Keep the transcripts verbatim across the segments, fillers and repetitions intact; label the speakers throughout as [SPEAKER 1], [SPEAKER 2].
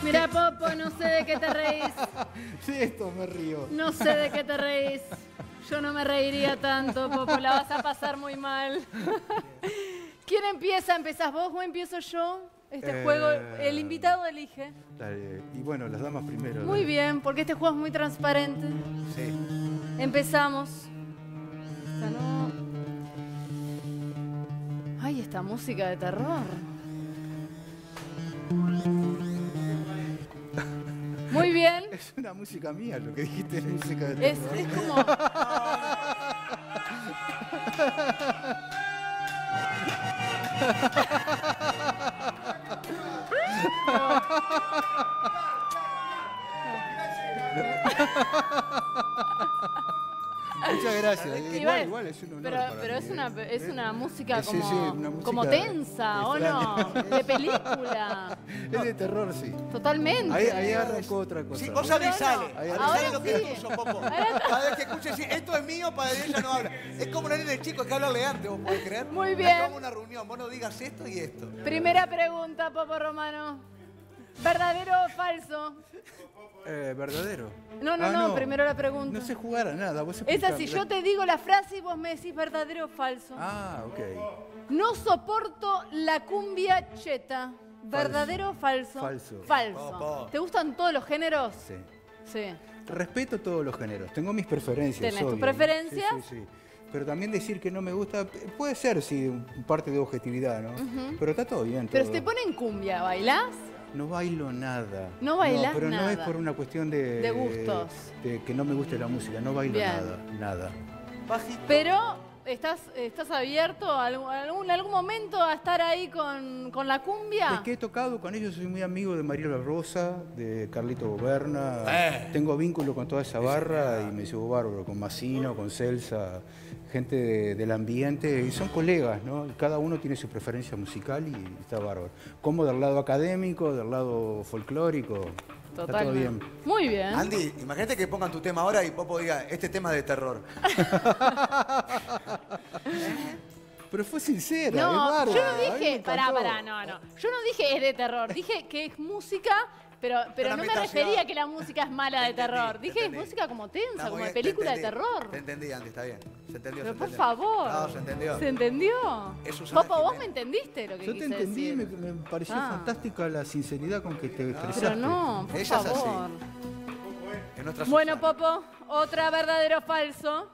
[SPEAKER 1] Mira, Popo, no sé de qué te reís.
[SPEAKER 2] Sí, esto me río.
[SPEAKER 1] No sé de qué te reís. Yo no me reiría tanto, Popo. La vas a pasar muy mal. ¿Quién empieza? ¿Empezás vos o empiezo yo? Este
[SPEAKER 2] Eh,
[SPEAKER 1] juego, el invitado elige.
[SPEAKER 2] Dale. Y bueno, las damas primero.
[SPEAKER 1] Muy
[SPEAKER 2] dale.
[SPEAKER 1] bien, porque este juego es muy transparente.
[SPEAKER 3] Sí.
[SPEAKER 1] Empezamos. Esta no. Ay, esta música de terror. Muy bien.
[SPEAKER 2] Es una música mía, lo que dijiste es música de
[SPEAKER 1] Es,
[SPEAKER 2] terror.
[SPEAKER 1] es como...
[SPEAKER 2] Muchas gracias.
[SPEAKER 1] Igual,
[SPEAKER 2] Igual, igual es un honor
[SPEAKER 1] pero,
[SPEAKER 2] para
[SPEAKER 1] pero
[SPEAKER 2] mí,
[SPEAKER 1] es una,
[SPEAKER 2] ¿eh?
[SPEAKER 1] es una música
[SPEAKER 2] Sí,
[SPEAKER 1] como,
[SPEAKER 2] sí, una música
[SPEAKER 1] como tensa, ¿o no?
[SPEAKER 2] extraña.
[SPEAKER 1] De película.
[SPEAKER 2] Es de terror, sí.
[SPEAKER 1] Totalmente.
[SPEAKER 2] Ahí, ahí arrancó otra cosa.
[SPEAKER 3] Sí, vos
[SPEAKER 2] ¿no?
[SPEAKER 3] avisale.
[SPEAKER 2] Ahí
[SPEAKER 3] Avisale
[SPEAKER 1] Ahora
[SPEAKER 3] lo que
[SPEAKER 1] sí.
[SPEAKER 3] es tuyo, Popo.
[SPEAKER 1] Ahora-
[SPEAKER 3] Cada vez que escuches decir, esto es mío, para ella no habla. Es como una nena chico que hablarle antes, ¿vos podés creer?
[SPEAKER 1] Muy
[SPEAKER 3] Es
[SPEAKER 1] bien.
[SPEAKER 3] como una reunión, vos no digas esto y esto.
[SPEAKER 1] Primera pregunta, Popo Romano. ¿Verdadero o falso?
[SPEAKER 2] Eh, ¿Verdadero?
[SPEAKER 1] No, no,
[SPEAKER 2] Ah,
[SPEAKER 1] no, primero la pregunta.
[SPEAKER 2] No sé jugar a nada. Vos
[SPEAKER 1] Es
[SPEAKER 2] explicame.
[SPEAKER 1] así, yo te digo la frase y vos me decís verdadero o falso.
[SPEAKER 2] Ah, ok.
[SPEAKER 1] No soporto la cumbia cheta. ¿Verdadero o falso?
[SPEAKER 2] Falso.
[SPEAKER 1] Falso.
[SPEAKER 3] Popo.
[SPEAKER 1] ¿Te gustan todos los géneros?
[SPEAKER 2] Sí.
[SPEAKER 1] Sí.
[SPEAKER 2] Respeto todos los géneros. Tengo mis preferencias.
[SPEAKER 1] ¿Tenés tus
[SPEAKER 2] obvio.
[SPEAKER 1] preferencias?
[SPEAKER 2] Sí, sí, sí. Pero también decir que no me gusta, puede ser, sí, parte de objetividad, ¿no? Pero está todo bien.
[SPEAKER 1] Pero
[SPEAKER 2] todo.
[SPEAKER 1] si te ponen cumbia, ¿bailás?
[SPEAKER 2] No bailo nada.
[SPEAKER 1] No bailás
[SPEAKER 2] pero no es
[SPEAKER 1] nada.
[SPEAKER 2] por una cuestión de...
[SPEAKER 1] De gustos.
[SPEAKER 2] De que no me guste la música. No bailo
[SPEAKER 1] Bien.
[SPEAKER 2] nada, nada.
[SPEAKER 3] Bajito.
[SPEAKER 1] Pero estás, estás abierto a algún, a algún, a algún momento a estar ahí con, con la cumbia.
[SPEAKER 2] Es que he tocado con ellos, soy muy amigo de Mariela Rosa, de Carlito Goberna.
[SPEAKER 3] Eh.
[SPEAKER 2] Tengo vínculo con toda esa barra y me llevo bárbaro, con Massino, con Celsa, gente de- del ambiente, y son colegas, ¿no? Y cada uno tiene su preferencia musical y está bárbaro. Como del lado académico, del lado folclórico. Está todo
[SPEAKER 1] Totalmente.
[SPEAKER 2] bien.
[SPEAKER 1] Muy bien.
[SPEAKER 3] Andy, imagínate que pongan tu tema ahora y Popo diga, este tema es de terror.
[SPEAKER 2] Pero fue sincera,
[SPEAKER 1] No,
[SPEAKER 2] es bárbaro.
[SPEAKER 1] yo no
[SPEAKER 2] A mí me
[SPEAKER 1] dije, pará,
[SPEAKER 2] encantó.
[SPEAKER 1] pará, no, no. Yo no dije es de terror, dije que es música, pero, pero
[SPEAKER 3] Una
[SPEAKER 1] no me
[SPEAKER 3] imitación.
[SPEAKER 1] refería a que la música es mala de
[SPEAKER 3] Te entendí,
[SPEAKER 1] terror.
[SPEAKER 3] te
[SPEAKER 1] Dije es
[SPEAKER 3] entendí.
[SPEAKER 1] música como tensa,
[SPEAKER 3] Está
[SPEAKER 1] como
[SPEAKER 3] muy
[SPEAKER 1] de
[SPEAKER 3] bien, te
[SPEAKER 1] película de
[SPEAKER 3] entendí.
[SPEAKER 1] terror.
[SPEAKER 3] Te entendí, Andy, está bien. Se entendió,
[SPEAKER 1] Pero
[SPEAKER 3] se
[SPEAKER 1] por
[SPEAKER 3] entendió.
[SPEAKER 1] favor.
[SPEAKER 3] No, se entendió.
[SPEAKER 1] ¿Se entendió?
[SPEAKER 3] Es Susana
[SPEAKER 1] Popo, vos
[SPEAKER 3] Jiménez.
[SPEAKER 1] me entendiste lo que
[SPEAKER 2] Yo te
[SPEAKER 1] quise
[SPEAKER 2] entendí, me,
[SPEAKER 1] decir.
[SPEAKER 2] me pareció
[SPEAKER 1] Ah.
[SPEAKER 2] fantástica la sinceridad con que te expresaste.
[SPEAKER 1] Pero no, por
[SPEAKER 3] Ella es así.
[SPEAKER 1] favor.
[SPEAKER 3] Es nuestra
[SPEAKER 1] Bueno,
[SPEAKER 3] Susana.
[SPEAKER 1] Popo, otra verdadero o falso.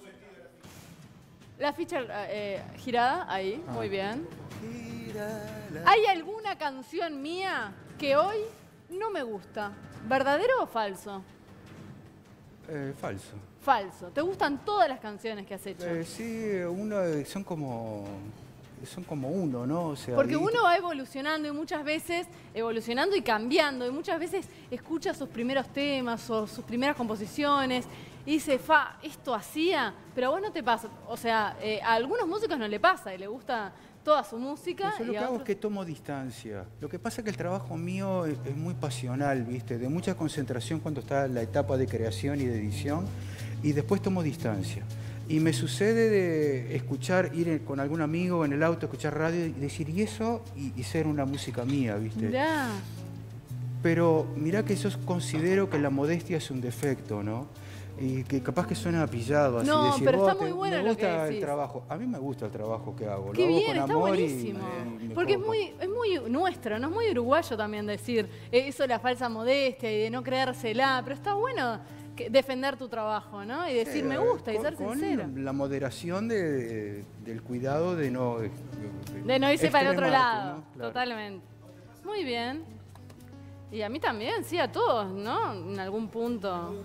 [SPEAKER 1] La ficha eh, girada, ahí, muy bien. ¿Hay alguna canción mía que hoy no me gusta? ¿Verdadero o falso?
[SPEAKER 2] Eh, falso.
[SPEAKER 1] Falso. ¿Te gustan todas las canciones que has hecho?
[SPEAKER 2] Eh, sí, uno eh, son como son como uno, ¿no? O sea,
[SPEAKER 1] Porque
[SPEAKER 2] y-
[SPEAKER 1] uno va evolucionando y muchas veces, evolucionando y cambiando, y muchas veces escucha sus primeros temas o sus primeras composiciones y dice, fa, esto hacía, pero a vos no te pasa. O sea, eh, a algunos músicos no le pasa y le gusta toda su música.
[SPEAKER 2] Yo
[SPEAKER 1] y
[SPEAKER 2] lo que
[SPEAKER 1] a
[SPEAKER 2] hago es
[SPEAKER 1] otros-
[SPEAKER 2] que tomo distancia. Lo que pasa es que el trabajo mío es, es muy pasional, ¿viste? De mucha concentración cuando está la etapa de creación y de edición, y después tomo distancia. Y me sucede de escuchar, ir en- con algún amigo en el auto, escuchar radio y decir, y eso, y, y ser una música mía, ¿viste?
[SPEAKER 1] Mirá.
[SPEAKER 2] Pero mirá que yo considero que la modestia es un defecto, ¿no? Y que capaz que suena pillado así.
[SPEAKER 1] No,
[SPEAKER 2] decir,
[SPEAKER 1] pero
[SPEAKER 2] "Vos
[SPEAKER 1] está muy
[SPEAKER 2] te-
[SPEAKER 1] bueno
[SPEAKER 2] me
[SPEAKER 1] lo
[SPEAKER 2] gusta
[SPEAKER 1] que
[SPEAKER 2] el
[SPEAKER 1] decís".
[SPEAKER 2] trabajo. A mí me gusta el trabajo que hago.
[SPEAKER 1] Qué
[SPEAKER 2] lo hago
[SPEAKER 1] bien,
[SPEAKER 2] con
[SPEAKER 1] está
[SPEAKER 2] amor y
[SPEAKER 1] buenísimo.
[SPEAKER 2] me- me
[SPEAKER 1] Porque es
[SPEAKER 2] copa.
[SPEAKER 1] muy, es muy nuestro, no es muy uruguayo también decir eso de la falsa modestia y de no creérsela, pero está bueno que- defender tu trabajo, ¿no? Y decir
[SPEAKER 2] Sí,
[SPEAKER 1] me gusta y
[SPEAKER 2] con-
[SPEAKER 1] ser
[SPEAKER 2] con
[SPEAKER 1] sincero.
[SPEAKER 2] la moderación de, de- del cuidado de no... De,
[SPEAKER 1] De no irse para el otro
[SPEAKER 2] extremarte,
[SPEAKER 1] lado,
[SPEAKER 2] ¿no? Claro.
[SPEAKER 1] totalmente. Muy bien. Y a mí también, sí, a todos, ¿no? En algún punto.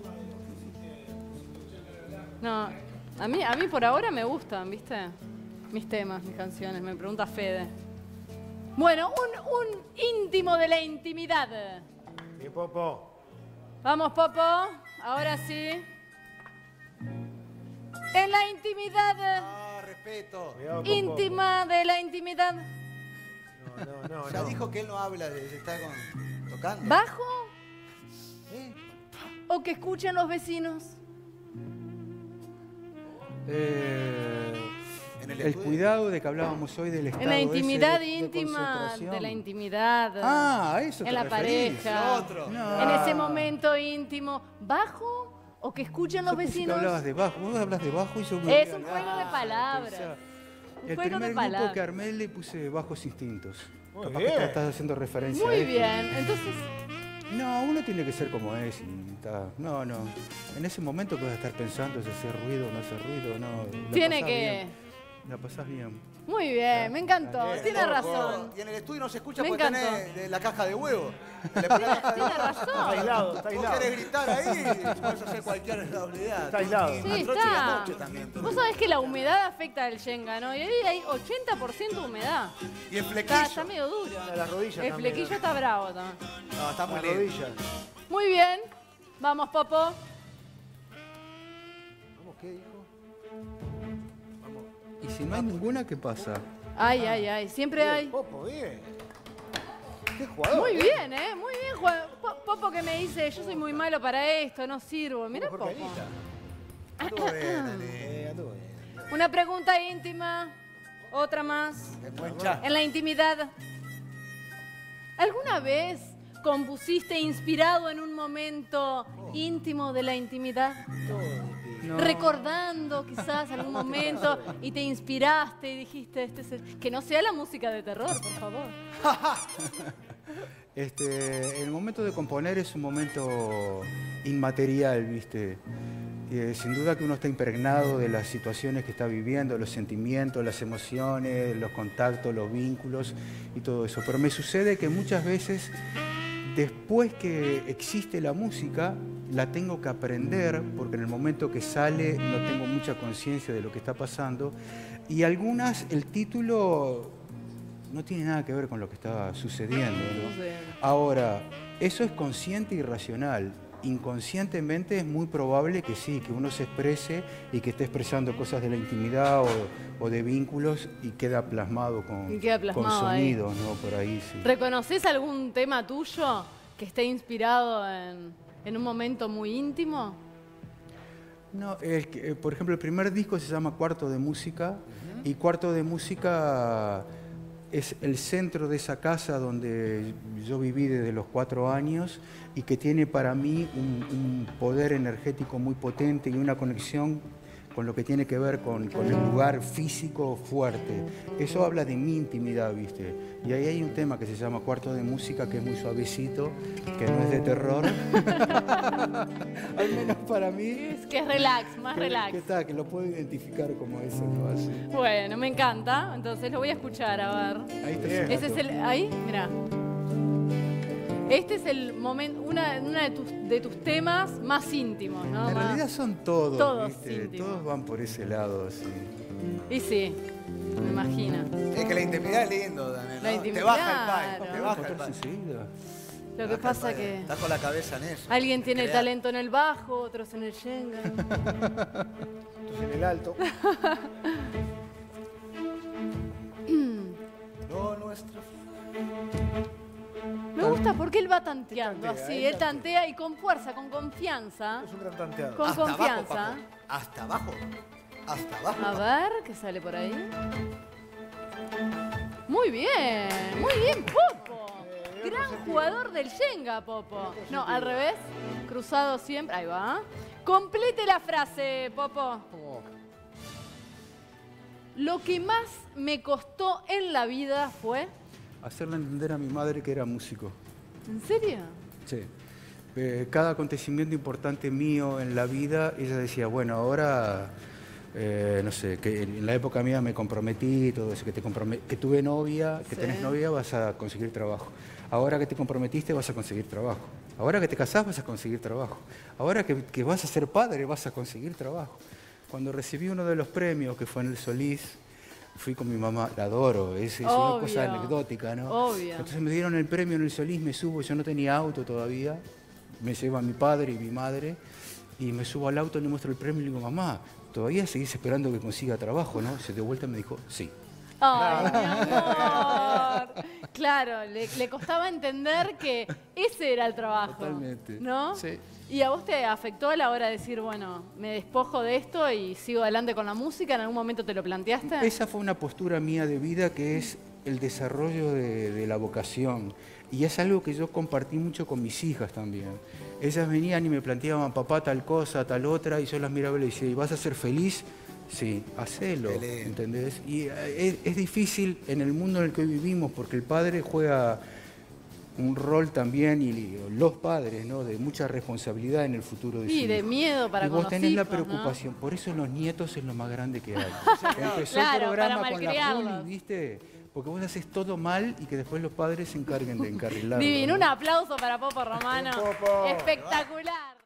[SPEAKER 1] No, a mí, a mí por ahora me gustan, ¿viste? Mis temas, mis canciones, me pregunta Fede. Bueno, un, un íntimo de la intimidad.
[SPEAKER 4] Mi Popo.
[SPEAKER 1] Vamos, Popo, ahora sí. En la intimidad,
[SPEAKER 3] Ah, respeto.
[SPEAKER 4] Cuidado con
[SPEAKER 1] íntima de la intimidad.
[SPEAKER 4] Popo. No, no, no.
[SPEAKER 3] Ya
[SPEAKER 4] no.
[SPEAKER 3] dijo que él no habla, de, está con, tocando.
[SPEAKER 1] ¿Bajo
[SPEAKER 3] ¿Eh?
[SPEAKER 1] o que escuchen los vecinos?
[SPEAKER 2] Eh,
[SPEAKER 3] En el
[SPEAKER 2] El
[SPEAKER 3] estudio.
[SPEAKER 2] cuidado de que hablábamos hoy del estado
[SPEAKER 1] En la
[SPEAKER 2] ese
[SPEAKER 1] intimidad
[SPEAKER 2] de- de
[SPEAKER 1] íntima,
[SPEAKER 2] concentración.
[SPEAKER 1] de la intimidad.
[SPEAKER 2] Ah, a eso te
[SPEAKER 1] En la
[SPEAKER 2] referís.
[SPEAKER 1] pareja.
[SPEAKER 3] Lo otro.
[SPEAKER 2] No.
[SPEAKER 1] En ese momento íntimo. ¿Bajo o que escuchen los
[SPEAKER 2] Yo pensé que
[SPEAKER 1] vecinos?
[SPEAKER 2] hablabas de bajo. Vos hablas de bajo y yo...
[SPEAKER 1] Es un juego de palabras.
[SPEAKER 2] Pensá.
[SPEAKER 1] Un
[SPEAKER 2] El
[SPEAKER 1] juego de
[SPEAKER 2] primer grupo
[SPEAKER 1] palabras.
[SPEAKER 2] que armé le puse Bajos Instintos.
[SPEAKER 4] Muy
[SPEAKER 2] Capaz
[SPEAKER 4] bien.
[SPEAKER 2] que estás haciendo referencia a
[SPEAKER 1] Muy
[SPEAKER 2] esto.
[SPEAKER 1] bien. Entonces,
[SPEAKER 2] No, uno tiene que ser como es y está. No, no. En ese momento que vas a estar pensando si hacer ruido o no hacer ruido, no. la
[SPEAKER 1] tiene
[SPEAKER 2] pasás
[SPEAKER 1] que...
[SPEAKER 2] bien, la pasás bien.
[SPEAKER 1] Muy bien, me encantó.
[SPEAKER 3] Bien,
[SPEAKER 1] Tiene
[SPEAKER 3] loco.
[SPEAKER 1] razón.
[SPEAKER 3] Y en el estudio no se escucha
[SPEAKER 1] Me
[SPEAKER 3] porque
[SPEAKER 1] encantó.
[SPEAKER 3] tenés de la caja de huevo. Le ponés la caja de
[SPEAKER 1] Tiene
[SPEAKER 3] huevo.
[SPEAKER 4] Está
[SPEAKER 1] razón.
[SPEAKER 4] aislado, está
[SPEAKER 3] Vos
[SPEAKER 4] aislado.
[SPEAKER 3] querés gritar ahí, puedes hacer cualquier habilidad.
[SPEAKER 4] Está aislado.
[SPEAKER 3] Y
[SPEAKER 1] Sí,
[SPEAKER 3] anoche y
[SPEAKER 1] está.
[SPEAKER 3] anoche también.
[SPEAKER 1] Vos sabés que la humedad afecta al Shenga, ¿no? Y ahí hay ochenta por ciento de humedad.
[SPEAKER 3] Y el
[SPEAKER 1] Está,
[SPEAKER 3] flequillo.
[SPEAKER 1] está medio duro.
[SPEAKER 4] A las rodillas
[SPEAKER 1] El
[SPEAKER 4] también.
[SPEAKER 1] flequillo está bravo también.
[SPEAKER 3] No, está
[SPEAKER 4] A
[SPEAKER 3] muy
[SPEAKER 4] las
[SPEAKER 3] lindo.
[SPEAKER 4] rodillas.
[SPEAKER 1] Muy bien. Vamos, Popo.
[SPEAKER 4] Vamos, ¿qué dijo?
[SPEAKER 2] Y si no hay ninguna, ¿qué pasa?
[SPEAKER 1] Ay, ay, ay. Siempre
[SPEAKER 4] Bien,
[SPEAKER 1] hay.
[SPEAKER 4] Popo, bien. Qué jugador.
[SPEAKER 1] Muy
[SPEAKER 4] ¿eh?
[SPEAKER 1] bien, ¿eh? Muy bien, Juan. Po- Popo que me dice, yo soy muy malo para esto, no sirvo. Mira,
[SPEAKER 4] Mejor
[SPEAKER 1] Popo.
[SPEAKER 4] que Anita.
[SPEAKER 3] Anduvo bien, Ale.
[SPEAKER 4] Eh, anduvo bien.
[SPEAKER 1] Una pregunta íntima. Otra más.
[SPEAKER 3] Qué buen chat.
[SPEAKER 1] En la intimidad. ¿Alguna vez compusiste inspirado en un momento íntimo de la intimidad?
[SPEAKER 2] No.
[SPEAKER 1] Recordando quizás algún momento y te inspiraste y dijiste, este es el... que no sea la música de terror, por favor.
[SPEAKER 2] Este, el momento de componer es un momento inmaterial, ¿viste? Eh, sin duda que uno está impregnado de las situaciones que está viviendo, los sentimientos, las emociones, los contactos, los vínculos y todo eso. Pero me sucede que muchas veces, después que existe la música, la tengo que aprender, porque en el momento que sale no tengo mucha conciencia de lo que está pasando. Y algunas, el título no tiene nada que ver con lo que está sucediendo, ¿no?
[SPEAKER 1] No sé.
[SPEAKER 2] Ahora, eso es consciente y racional. Inconscientemente es muy probable que sí, que uno se exprese y que esté expresando cosas de la intimidad o, o de vínculos y queda plasmado con,
[SPEAKER 1] Y queda
[SPEAKER 2] con
[SPEAKER 1] plasmado ahí.
[SPEAKER 2] sonidos, ¿no? Por ahí, sí.
[SPEAKER 1] ¿Reconoces algún tema tuyo que esté inspirado en, en un momento muy íntimo?
[SPEAKER 2] No, el que- eh, por ejemplo, el primer disco se llama Cuarto de Música y Cuarto de Música es el centro de esa casa donde yo viví desde los cuatro años y que tiene para mí un, un poder energético muy potente y una conexión con lo que tiene que ver con, con el lugar físico fuerte. Eso habla de mi intimidad, ¿viste? Y ahí hay un tema que se llama Cuarto de Música, que es muy suavecito, que no es de terror. Al menos para mí.
[SPEAKER 1] Es que es relax, más
[SPEAKER 2] que-
[SPEAKER 1] relax.
[SPEAKER 2] Que está, que lo puedo identificar como eso, ¿no? Así.
[SPEAKER 1] Bueno, me encanta. Entonces lo voy a escuchar, a ver.
[SPEAKER 2] Ahí está
[SPEAKER 4] Bien.
[SPEAKER 1] Ese es el... Ahí, mira. Este es el momento, una, una de, tus, de tus temas más íntimos, ¿no?
[SPEAKER 2] En
[SPEAKER 1] Más-
[SPEAKER 2] realidad son todos,
[SPEAKER 1] Todos
[SPEAKER 2] ¿viste?
[SPEAKER 1] íntimos.
[SPEAKER 2] Todos van por ese lado, sí.
[SPEAKER 1] Y sí, me imagino.
[SPEAKER 3] Es que la intimidad es lindo, Daniel.
[SPEAKER 1] La
[SPEAKER 3] ¿no?
[SPEAKER 1] intimidad,
[SPEAKER 3] Te baja el país,
[SPEAKER 1] claro.
[SPEAKER 3] te baja el
[SPEAKER 2] Contarse
[SPEAKER 3] país.
[SPEAKER 2] enseguida.
[SPEAKER 1] Lo que
[SPEAKER 3] Baja el
[SPEAKER 1] pasa
[SPEAKER 3] país.
[SPEAKER 1] que
[SPEAKER 3] Estás con la cabeza en eso.
[SPEAKER 1] alguien tiene
[SPEAKER 3] Crear.
[SPEAKER 1] talento en el bajo, otros en el Shenga.
[SPEAKER 4] Entonces en el alto.
[SPEAKER 3] Lo nuestro.
[SPEAKER 1] Me gusta porque él va tanteando
[SPEAKER 4] Tantea,
[SPEAKER 1] así,
[SPEAKER 4] él
[SPEAKER 1] él tantea y con fuerza, con confianza.
[SPEAKER 4] Es un gran tanteador.
[SPEAKER 1] Con
[SPEAKER 3] Hasta
[SPEAKER 1] confianza.
[SPEAKER 3] abajo, Paco. Hasta abajo. Hasta abajo.
[SPEAKER 1] A ver, ¿qué sale por ahí? Muy bien, muy bien, Popo. Gran jugador del Shenga, Popo. No, al revés, cruzado siempre. Ahí va. Complete la frase, Popo. Lo que más me costó en la vida fue...
[SPEAKER 2] Hacerle entender a mi madre que era músico.
[SPEAKER 1] ¿En serio?
[SPEAKER 2] Sí. Eh, cada acontecimiento importante mío en la vida, ella decía, bueno, ahora, eh, no sé, que en la época mía me comprometí, todo eso, que, te comprome- que tuve novia, que
[SPEAKER 1] Sí.
[SPEAKER 2] tenés novia, vas a conseguir trabajo. Ahora que te comprometiste, vas a conseguir trabajo. Ahora que te casás, vas a conseguir trabajo. Ahora que, que vas a ser padre, vas a conseguir trabajo. Cuando recibí uno de los premios, que fue en el Solís, fui con mi mamá, la adoro, es, es una
[SPEAKER 1] Obvio.
[SPEAKER 2] cosa anecdótica, ¿no?
[SPEAKER 1] Obvio.
[SPEAKER 2] Entonces me dieron el premio en el Solís, me subo, yo no tenía auto todavía, me lleva mi padre y mi madre, y me subo al auto, le muestro el premio y le digo, mamá, ¿todavía seguís esperando que consiga trabajo, no? Se dio vuelta y me dijo, sí.
[SPEAKER 1] Ay, mi amor. Claro, le, le costaba entender que ese era el trabajo.
[SPEAKER 2] Totalmente.
[SPEAKER 1] ¿No?
[SPEAKER 2] Sí.
[SPEAKER 1] ¿Y a vos te afectó a la hora de decir, bueno, me despojo de esto y sigo adelante con la música? ¿En algún momento te lo planteaste?
[SPEAKER 2] Esa fue una postura mía de vida que es el desarrollo de, de la vocación. Y es algo que yo compartí mucho con mis hijas también. Ellas venían y me planteaban, papá, tal cosa, tal otra, y yo las miraba y les decía, ¿y vas a ser feliz? Sí, hacelo, ¿entendés? Y es, es difícil en el mundo en el que hoy vivimos porque el padre juega un rol también, y los padres, ¿no?, de mucha responsabilidad en el futuro de su hijo.
[SPEAKER 1] Y de miedo para
[SPEAKER 2] y
[SPEAKER 1] con
[SPEAKER 2] vos
[SPEAKER 1] los
[SPEAKER 2] tenés la
[SPEAKER 1] hijos,
[SPEAKER 2] preocupación, por eso los nietos es lo más grande que hay. Empezó
[SPEAKER 1] Claro,
[SPEAKER 2] el programa
[SPEAKER 1] para
[SPEAKER 2] con la
[SPEAKER 1] malcriarlos.
[SPEAKER 2] Juli, ¿viste? Porque vos haces todo mal y que después los padres se encarguen de encarrilarlo.
[SPEAKER 1] Divino,
[SPEAKER 2] ¿no?
[SPEAKER 1] un aplauso para Popo Romano.
[SPEAKER 4] Popo.
[SPEAKER 1] Espectacular.